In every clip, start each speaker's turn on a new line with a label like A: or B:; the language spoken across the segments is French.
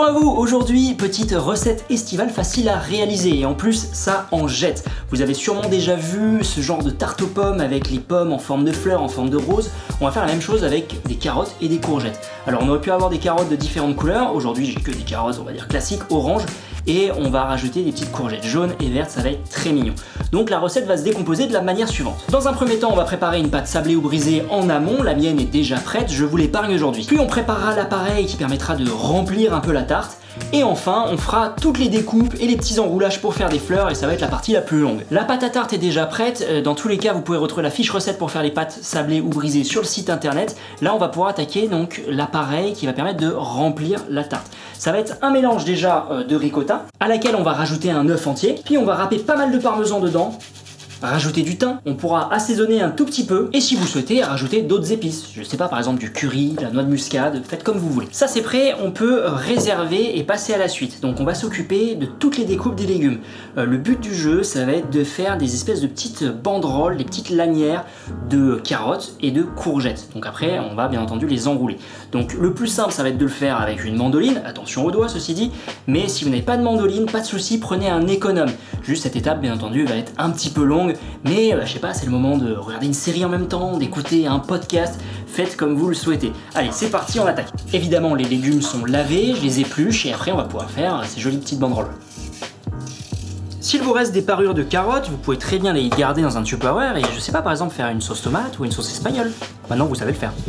A: Bonjour à vous, aujourd'hui petite recette estivale facile à réaliser et en plus ça en jette. Vous avez sûrement déjà vu ce genre de tarte aux pommes avec les pommes en forme de fleurs, en forme de rose. On va faire la même chose avec des carottes et des courgettes. Alors on aurait pu avoir des carottes de différentes couleurs, aujourd'hui j'ai que des carottes on va dire classiques, orange. Et on va rajouter des petites courgettes jaunes et vertes, ça va être très mignon. Donc la recette va se décomposer de la manière suivante. Dans un premier temps, on va préparer une pâte sablée ou brisée en amont, la mienne est déjà prête, je vous l'épargne aujourd'hui. Puis on préparera l'appareil qui permettra de remplir un peu la tarte. Et enfin, on fera toutes les découpes et les petits enroulages pour faire des fleurs et ça va être la partie la plus longue. La pâte à tarte est déjà prête, dans tous les cas vous pouvez retrouver la fiche recette pour faire les pâtes sablées ou brisées sur le site internet. Là on va pouvoir attaquer donc l'appareil qui va permettre de remplir la tarte. Ça va être un mélange déjà de ricotta à laquelle on va rajouter un œuf entier, puis on va râper pas mal de parmesan dedans. Rajouter du thym, on pourra assaisonner un tout petit peu et si vous souhaitez rajouter d'autres épices, je sais pas par exemple du curry, de la noix de muscade, faites comme vous voulez. Ça c'est prêt, on peut réserver et passer à la suite. Donc on va s'occuper de toutes les découpes des légumes. Le but du jeu ça va être de faire des espèces de petites banderoles, des petites lanières de carottes et de courgettes. Donc après on va bien entendu les enrouler. Donc le plus simple ça va être de le faire avec une mandoline, attention aux doigts ceci dit, mais si vous n'avez pas de mandoline, pas de souci, prenez un économe. Juste cette étape bien entendu va être un petit peu longue. Mais je sais pas, c'est le moment de regarder une série en même temps, d'écouter un podcast, faites comme vous le souhaitez. Allez, c'est parti, on attaque. Évidemment, les légumes sont lavés, je les épluche et après on va pouvoir faire ces jolies petites banderoles. S'il vous reste des parures de carottes, vous pouvez très bien les garder dans un Tupperware et je sais pas, par exemple faire une sauce tomate ou une sauce espagnole. Maintenant vous savez le faire.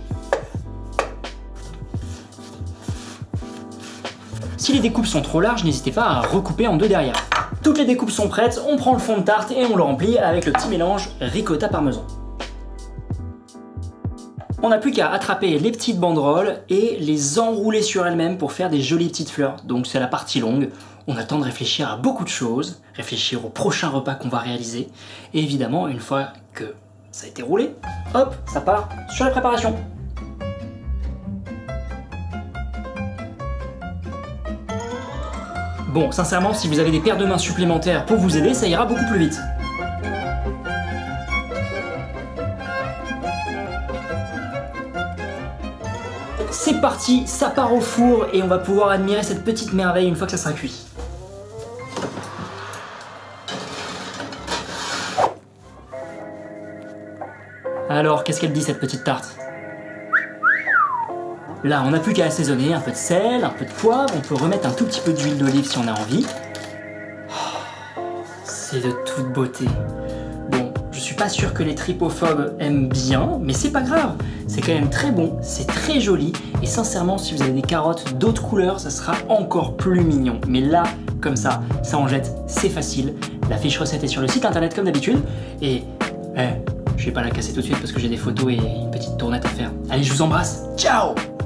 A: Si les découpes sont trop larges, n'hésitez pas à recouper en deux derrière. Toutes les découpes sont prêtes, on prend le fond de tarte et on le remplit avec le petit mélange ricotta parmesan. On n'a plus qu'à attraper les petites banderoles et les enrouler sur elles-mêmes pour faire des jolies petites fleurs. Donc c'est la partie longue, on a le temps de réfléchir à beaucoup de choses, réfléchir au prochain repas qu'on va réaliser. Et évidemment, une fois que ça a été roulé, hop, ça part sur la préparation. Bon, sincèrement, si vous avez des paires de mains supplémentaires pour vous aider, ça ira beaucoup plus vite. C'est parti, ça part au four et on va pouvoir admirer cette petite merveille une fois que ça sera cuit. Alors, qu'est-ce qu'elle dit cette petite tarte ? Là, on n'a plus qu'à assaisonner, un peu de sel, un peu de poivre, on peut remettre un tout petit peu d'huile d'olive si on a envie. Oh, c'est de toute beauté. Bon, je suis pas sûr que les tripophobes aiment bien, mais c'est pas grave. C'est quand même très bon, c'est très joli, et sincèrement, si vous avez des carottes d'autres couleurs, ça sera encore plus mignon. Mais là, comme ça en jette, c'est facile. La fiche recette est sur le site internet comme d'habitude, et je vais pas la casser tout de suite parce que j'ai des photos et une petite tournette à faire. Allez, je vous embrasse, ciao!